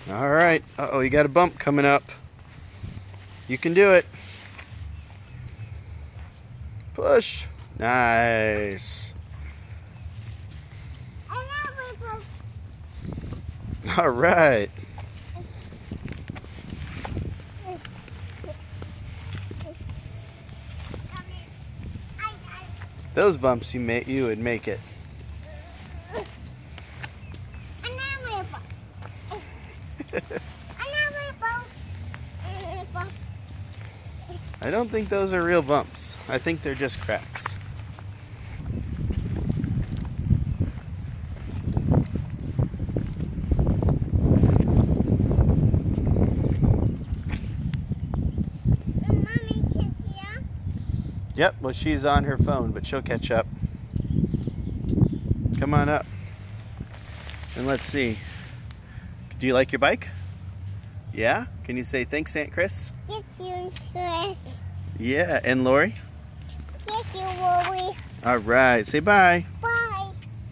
All right. Uh-oh, you got a bump coming up. You can do it. Push. Nice. All right. Those bumps you would make it. I don't think those are real bumps. I think they're just cracks. Yep, well, she's on her phone, but she'll catch up. Come on up. And let's see. Do you like your bike? Yeah? Can you say thanks, Aunt Chris? Thank you, Chris. Yeah, and Lori? Thank you, Lori. All right, say bye.